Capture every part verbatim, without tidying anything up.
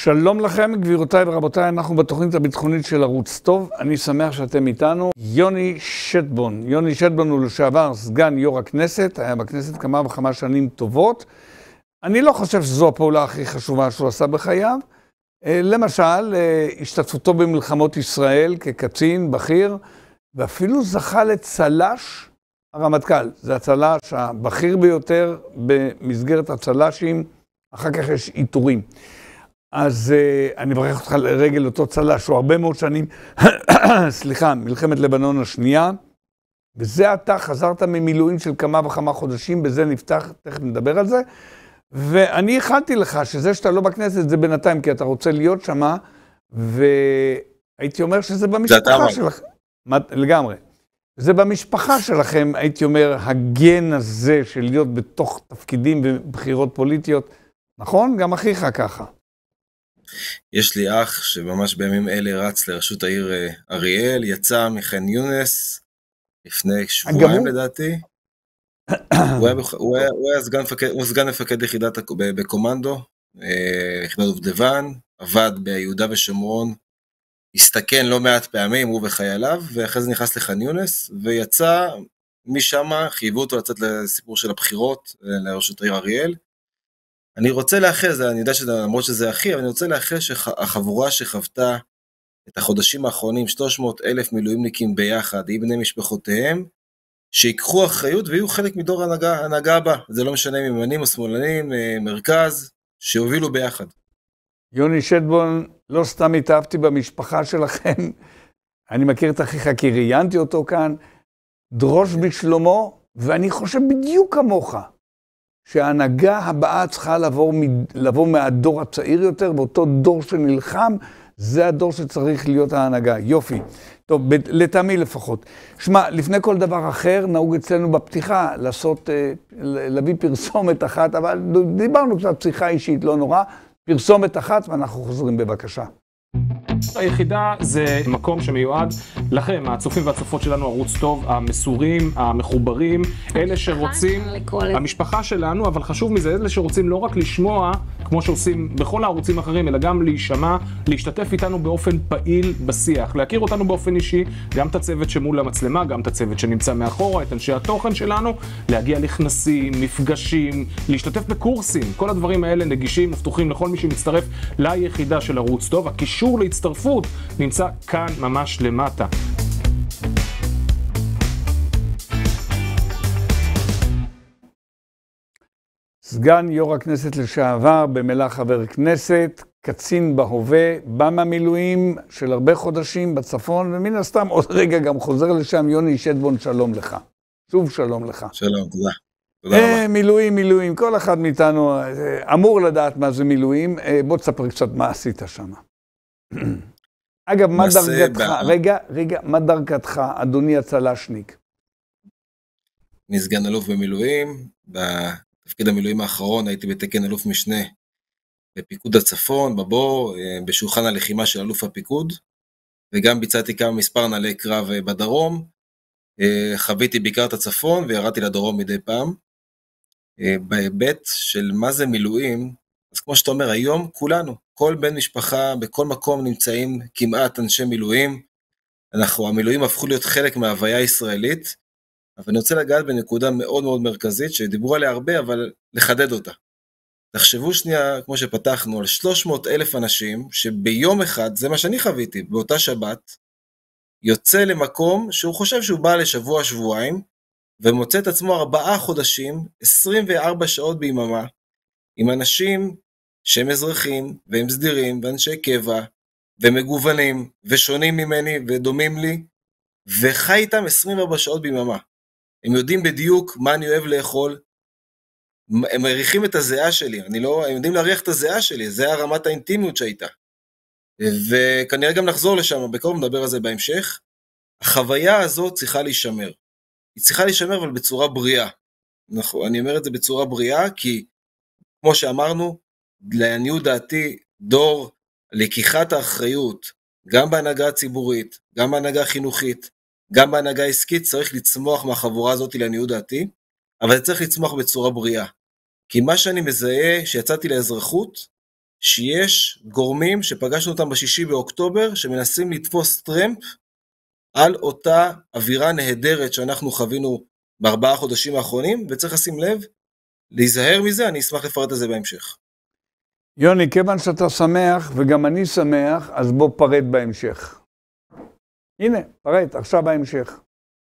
שלום לכם, גבירותיי ורבותיי, אנחנו בתוכנית הביטחונית של ערוץ טוב. אני שמח שאתם איתנו. יוני שטבון. יוני שטבון הוא לשעבר סגן יו"ר הכנסת, היה בכנסת כמה וכמה שנים טובות. אני לא חושב שזו הפעולה הכי חשובה שהוא עשה בחייו. למשל, השתתפותו במלחמות ישראל כקצין בכיר, ואפילו זכה לצל"ש הרמטכ"ל. זה הצל"ש הבכיר ביותר במסגרת הצל"שים, אחר כך יש עיטורים. אז uh, אני מברך אותך לרגל אותו צל"ש, שהוא הרבה מאוד שנים, סליחה, מלחמת לבנון השנייה, וזה אתה חזרת ממילואים של כמה וכמה חודשים, בזה נפתח, תכף נדבר על זה, ואני החלתי לך שזה שאתה לא בכנסת זה בינתיים, כי אתה רוצה להיות שמה, והייתי אומר שזה במשפחה שלכם, לגמרי, זה במשפחה שלכם, הייתי אומר, הגן הזה של להיות בתוך תפקידים ובחירות פוליטיות, נכון? גם אחיך ככה. יש לי אח שממש בימים אלה רץ לראשות העיר אריאל, יצא מחן יונס לפני שבועיים לדעתי. הוא היה, הוא היה, הוא היה סגן מפקד, הוא סגן מפקד יחידת בקומנדו, יחידת דובדבן, עבד ביהודה ושומרון, הסתכן לא מעט פעמים, הוא וחייליו, ואחרי זה נכנס לחן יונס, ויצא משם, חייבו אותו לצאת לסיפור של הבחירות לראשות העיר אריאל. אני רוצה לאחל, אני יודע שלמרות שזה אחי, אבל אני רוצה לאחל שהחבורה שחוותה את החודשים האחרונים, שלוש מאות אלף מילואימניקים ביחד, עם בני משפחותיהם, שיקחו אחריות ויהיו חלק מדור הנהגה, הנהגה הבא. זה לא משנה ממנים או שמאלנים, מרכז, שהובילו ביחד. יוני שטבון, לא סתם התאהבתי במשפחה שלכם, אני מכיר את אחיך כי ראיינתי אותו כאן, דרוש בשלומו, ואני חושב בדיוק כמוך. שההנהגה הבאה צריכה לבוא, לבוא מהדור הצעיר יותר, ואותו דור שנלחם, זה הדור שצריך להיות ההנהגה. יופי. טוב, לטעמי לפחות. שמע, לפני כל דבר אחר, נהוג אצלנו בפתיחה לעשות, להביא פרסומת אחת, אבל דיברנו קצת שיחה אישית, לא נורא. פרסומת אחת, ואנחנו חוזרים בבקשה. היחידה זה מקום שמיועד לכם, הצופים והצופות שלנו, ערוץ טוב, המסורים, המחוברים, אלה שרוצים, המשפחה שלנו, אבל חשוב מזה, אלה שרוצים לא רק לשמוע, כמו שעושים בכל הערוצים האחרים, אלא גם להישמע, להשתתף איתנו באופן פעיל בשיח, להכיר אותנו באופן אישי, גם את הצוות שמול המצלמה, גם את הצוות שנמצא מאחורה, את אנשי התוכן שלנו, להגיע לכנסים, מפגשים, להשתתף בקורסים, כל הדברים האלה נגישים ופתוחים לכל מי שמצטרף ליחידה של ערוץ טוב. הקישור להצטרפות נמצא כאן ממש למטה. סגן יו"ר הכנסת לשעבר, במילא חבר כנסת, קצין בהווה, בא מהמילואים של הרבה חודשים בצפון, ומן הסתם עוד רגע גם חוזר לשם. יוני שטבון, שלום לך. שוב שלום לך. שלום, תודה. תודה רבה. מילואים, מילואים, כל אחד מאיתנו אמור לדעת מה זה מילואים. בוא תספר קצת מה עשית שם. אגב, מה דרגתך, רגע, רגע, מה דרגתך, אדוני הצל"שניק? אני סגן אלוף במילואים, בתפקיד המילואים האחרון הייתי בתקן אלוף משנה בפיקוד הצפון, בבור, בשולחן הלחימה של אלוף הפיקוד, וגם ביצעתי כמה מספר נעלי קרב בדרום, חוויתי בעיקר את הצפון וירדתי לדרום מדי פעם. בהיבט של מה זה מילואים, אז כמו שאתה אומר, היום כולנו, כל בן משפחה, בכל מקום נמצאים כמעט אנשי מילואים, אנחנו, המילואים הפכו להיות חלק מההוויה הישראלית, אבל אני רוצה לגעת בנקודה מאוד מאוד מרכזית, שדיברו עליה הרבה, אבל לחדד אותה. תחשבו שנייה, כמו שפתחנו, על שלוש מאות אלף אנשים, שביום אחד, זה מה שאני חוויתי, באותה שבת, יוצא למקום שהוא חושב שהוא בא לשבוע, שבועיים, ומוצא את עצמו ארבעה חודשים, עשרים וארבע שעות ביממה, עם אנשים שהם אזרחים, והם סדירים, ואנשי קבע, ומגוונים, ושונים ממני, ודומים לי, וחי איתם עשרים וארבע שעות ביממה. הם יודעים בדיוק מה אני אוהב לאכול, הם מריחים את הזיעה שלי, אני לא, הם יודעים להריח את הזיעה שלי, זה הרמת האינטימיות שהייתה. וכנראה גם נחזור לשם, בקרוב נדבר על זה בהמשך. החוויה הזאת צריכה להישמר. היא צריכה להישמר, אבל בצורה בריאה. נכון, אני אומר את זה בצורה בריאה, כי כמו שאמרנו, לעניות דעתי, דור לקיחת האחריות, גם בהנהגה הציבורית, גם בהנהגה החינוכית, גם בהנהגה העסקית, צריך לצמוח מהחבורה הזאת לעניות דעתי, אבל זה צריך לצמוח בצורה בריאה. כי מה שאני מזהה, שיצאתי לאזרחות, שיש גורמים שפגשנו אותם בשישי באוקטובר, שמנסים לתפוס טרמפ על אותה אווירה נהדרת שאנחנו חווינו בארבעה חודשים האחרונים, וצריך לשים לב, להיזהר מזה, אני אשמח לפרט על זה בהמשך. יוני, כיוון שאתה שמח, וגם אני שמח, אז בוא פרט בהמשך. הנה, פרט, עכשיו בהמשך.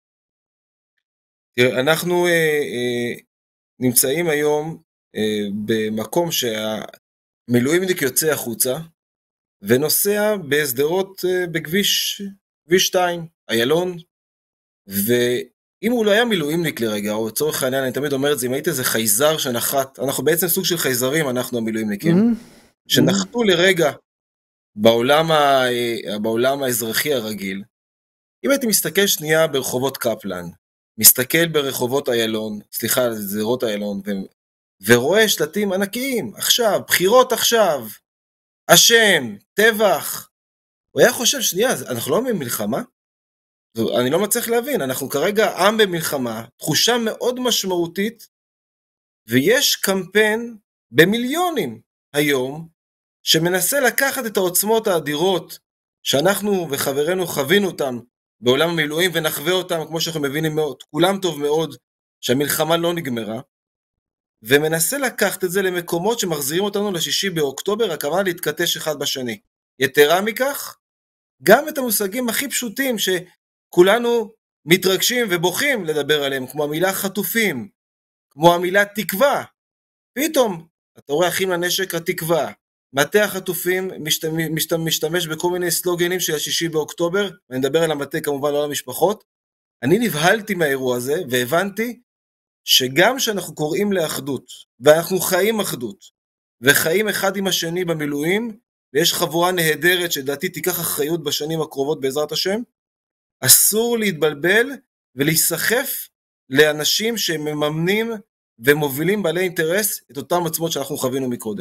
תראה, אנחנו אה, אה, נמצאים היום אה, במקום שהמילואימניק יוצא החוצה, ונוסע בסדרות אה, בכביש שתיים, איילון, ואם הוא לא היה מילואימניק לרגע, או צורך העניין, אני תמיד אומר את זה, אם היית איזה חייזר שנחת, אנחנו בעצם סוג של חייזרים, אנחנו המילואימניקים, mm-hmm. שנחתו mm-hmm. לרגע בעולם, ה, בעולם האזרחי הרגיל, אם הייתי מסתכל שנייה ברחובות קפלן, מסתכל ברחובות איילון, סליחה, זרות איילון, ו... ורואה שלטים ענקיים, עכשיו, בחירות עכשיו, השם, טבח, הוא היה חושב, שנייה, אנחנו לא במלחמה? אני לא מצליח להבין, אנחנו כרגע עם במלחמה, תחושה מאוד משמעותית, ויש קמפיין במיליונים היום, שמנסה לקחת את העוצמות האדירות, שאנחנו וחברינו חווינו אותם, בעולם המילואים, ונחווה אותם, כמו שאנחנו מבינים מאוד, כולם טוב מאוד, שהמלחמה לא נגמרה, ומנסה לקחת את זה למקומות שמחזירים אותנו לשישי באוקטובר, הכוונה להתכתש אחד בשני. יתרה מכך, גם את המושגים הכי פשוטים, שכולנו מתרגשים ובוכים לדבר עליהם, כמו המילה חטופים, כמו המילה תקווה, פתאום, אתה רואה אחים לנשק התקווה, מטה החטופים משתמש, משתמש, משתמש בכל מיני סלוגנים של השישי באוקטובר, ואני מדבר על המטה כמובן לא על המשפחות, אני נבהלתי מהאירוע הזה, והבנתי שגם שאנחנו קוראים לאחדות, ואנחנו חיים אחדות, וחיים אחד עם השני במילואים, ויש חבורה נהדרת שדעתי תיקח אחריות בשנים הקרובות בעזרת השם, אסור להתבלבל ולהיסחף לאנשים שמממנים ומובילים בעלי אינטרס את אותם עצמות שאנחנו חווינו מקודם.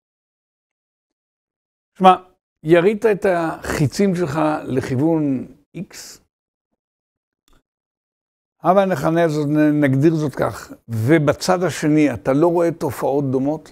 שמע, ירית את החיצים שלך לכיוון X, אבל נכנה זאת, נגדיר זאת כך, ובצד השני אתה לא רואה תופעות דומות?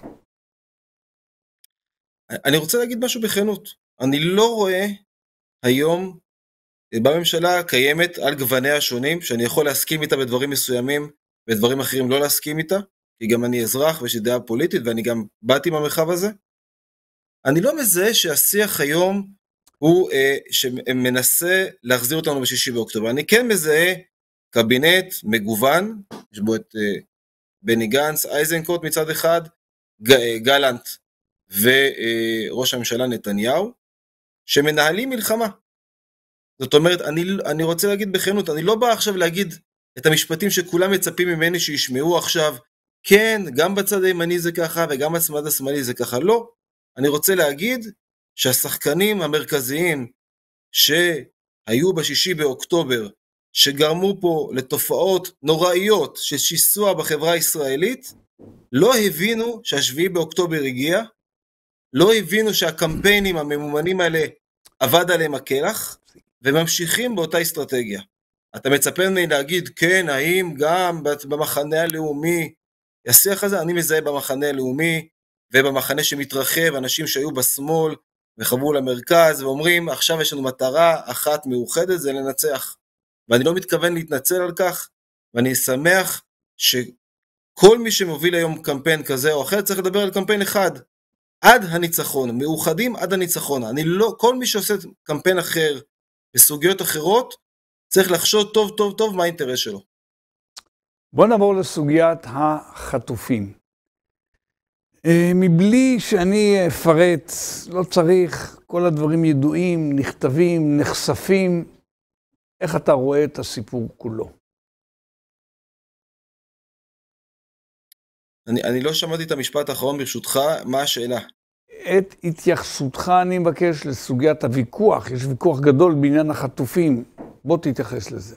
אני רוצה להגיד משהו בכנות, אני לא רואה היום בממשלה קיימת על גווניה השונים, שאני יכול להסכים איתה בדברים מסוימים, ודברים אחרים לא להסכים איתה, כי גם אני אזרח ויש לי דעה פוליטית, ואני גם באתי מהמרחב הזה. אני לא מזהה שהשיח היום הוא אה, שמנסה להחזיר אותנו בשישי באוקטובר. אני כן מזהה קבינט מגוון, יש בו את אה, בני גנץ, אייזנקוט מצד אחד, ג, אה, גלנט וראש אה, הממשלה נתניהו, שמנהלים מלחמה. זאת אומרת, אני, אני רוצה להגיד בכנות, אני לא בא עכשיו להגיד את המשפטים שכולם מצפים ממני שישמעו עכשיו, כן, גם בצד הימני זה ככה, וגם בצד השמאלי זה ככה, לא. אני רוצה להגיד שהשחקנים המרכזיים שהיו בשישי באוקטובר, שגרמו פה לתופעות נוראיות של שיסוע בחברה הישראלית, לא הבינו שהשביעי באוקטובר הגיע, לא הבינו שהקמפיינים הממומנים האלה עבד עליהם הכלח, וממשיכים באותה אסטרטגיה. אתה מצפה ממני להגיד, כן, האם גם במחנה הלאומי, השיח הזה אני מזהה במחנה הלאומי, ובמחנה שמתרחב, אנשים שהיו בשמאל, וחברו למרכז, ואומרים, עכשיו יש לנו מטרה אחת מאוחדת, זה לנצח. ואני לא מתכוון להתנצל על כך, ואני שמח שכל מי שמוביל היום קמפיין כזה או אחר, צריך לדבר על קמפיין אחד, עד הניצחון, מאוחדים עד הניצחון. אני לא, כל מי שעושה קמפיין אחר, בסוגיות אחרות, צריך לחשוב טוב טוב טוב מה האינטרס שלו. בוא נעבור לסוגיית החטופים. מבלי שאני אפרט, לא צריך, כל הדברים ידועים, נכתבים, נחשפים, איך אתה רואה את הסיפור כולו? אני, אני לא שמעתי את המשפט האחרון ברשותך, מה השאלה? את התייחסותך אני מבקש לסוגיית הוויכוח, יש ויכוח גדול בעניין החטופים, בוא תתייחס לזה.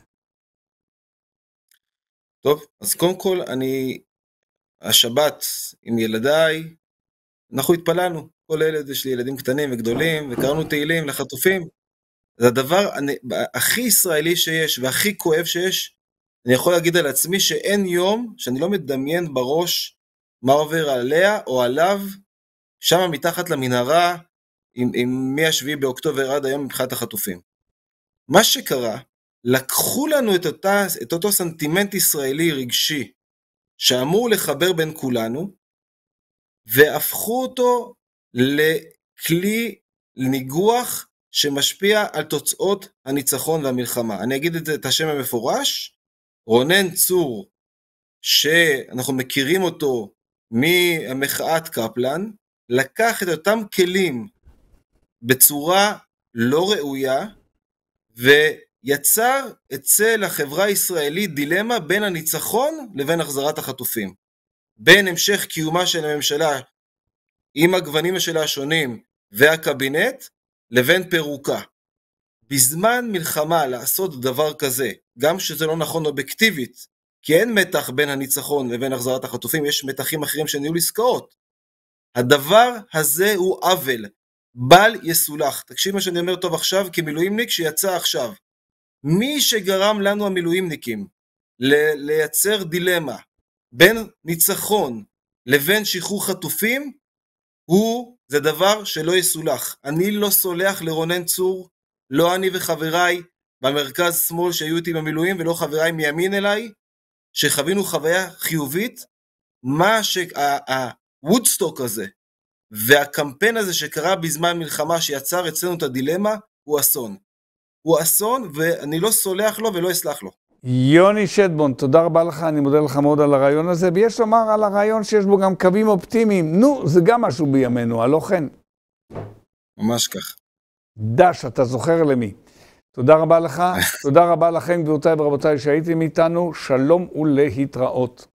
טוב, אז קודם כל אני, השבת עם ילדיי, אנחנו התפללנו, כל ילד יש לי ילדים קטנים וגדולים, וקראנו תהילים לחטופים, זה הדבר הכי ישראלי שיש, והכי כואב שיש, אני יכול להגיד על עצמי שאין יום שאני לא מדמיין בראש מה עובר עליה או עליו, שם מתחת למנהרה, עם, עם מ-השביעי באוקטובר עד היום מבחינת החטופים. מה שקרה, לקחו לנו את, אותה, את אותו סנטימנט ישראלי רגשי, שאמור לחבר בין כולנו, והפכו אותו לכלי ניגוח שמשפיע על תוצאות הניצחון והמלחמה. אני אגיד את זה, את השם המפורש, רונן צור, שאנחנו מכירים אותו ממחאת קפלן, לקח את אותם כלים בצורה לא ראויה, ויצר אצל החברה הישראלית דילמה בין הניצחון לבין החזרת החטופים. בין המשך קיומה של הממשלה עם הגוונים שלה השונים והקבינט, לבין פירוקה. בזמן מלחמה לעשות דבר כזה, גם שזה לא נכון אובייקטיבית, כי אין מתח בין הניצחון לבין החזרת החטופים, יש מתחים אחרים של ניהול עסקאות. הדבר הזה הוא עוול, בל יסולח. תקשיב מה שאני אומר טוב עכשיו, כמילואימניק שיצא עכשיו. מי שגרם לנו המילואימניקים לייצר דילמה בין ניצחון לבין שחרור חטופים, הוא, זה דבר שלא יסולח. אני לא סולח לרונן צור, לא אני וחבריי במרכז שמאל שהיו איתי במילואים, ולא חבריי מימין אליי, שחווינו חוויה חיובית. מה שהוודסטוק הזה, והקמפיין הזה שקרה בזמן מלחמה, שיצר אצלנו את הדילמה, הוא אסון. הוא אסון, ואני לא סולח לו ולא אסלח לו. יוני שטבון, תודה רבה לך, אני מודה לך מאוד על הרעיון הזה, ויש לומר על הרעיון שיש בו גם קווים אופטימיים. נו, זה גם משהו בימינו, הלא כן? ממש כך. דש, אתה זוכר למי. תודה רבה לך, תודה רבה לכם, גבירותיי ורבותיי, שהייתם איתנו, שלום ולהתראות.